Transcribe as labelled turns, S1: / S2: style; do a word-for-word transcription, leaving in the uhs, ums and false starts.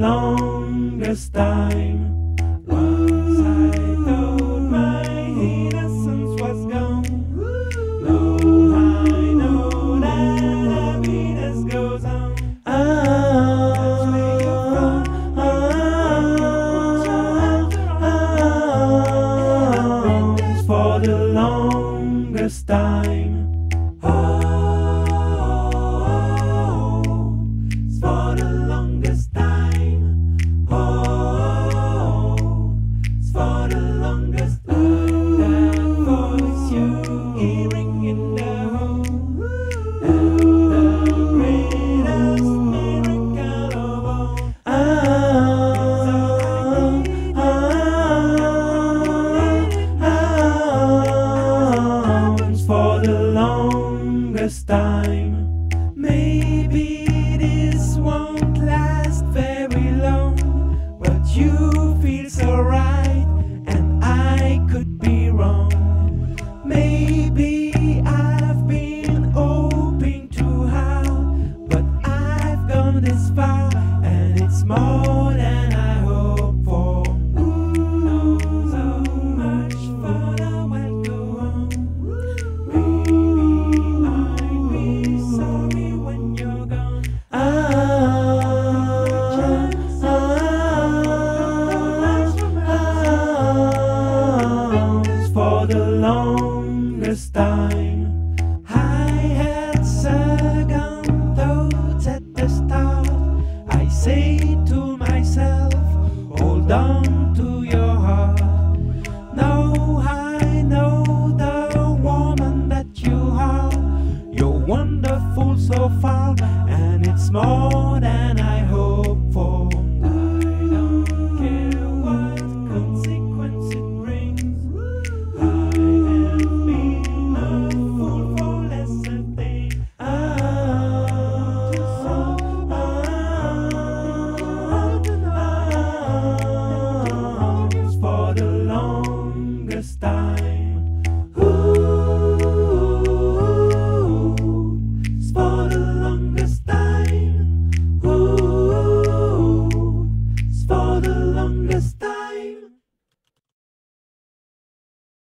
S1: longest time. Once I thought my innocence was gone. Now I know that happiness goes on. That's where you find for the longest time. Oh, it's for the longest time. Oh, it's for the longest time. That voice you hearing in the home, and the greatest miracle of all. Ah, for the longest time. Maybe this won't last very long, but you feel so right, and I could be wrong. Maybe I've been hoping too hard, but I've gone this far, and it's more than I hoped for. Who knows how much further we'll go on? For the longest time, I had second thoughts at the start. I say to myself, hold on to your heart. Now I know the woman that you are. You're wonderful so far, and it's more than I hoped for. I don't care what consequence it brings. I have been a fool for lesser things. Ah, ah, ah, it's for the longest time. For the longest time, ooh, it's for the longest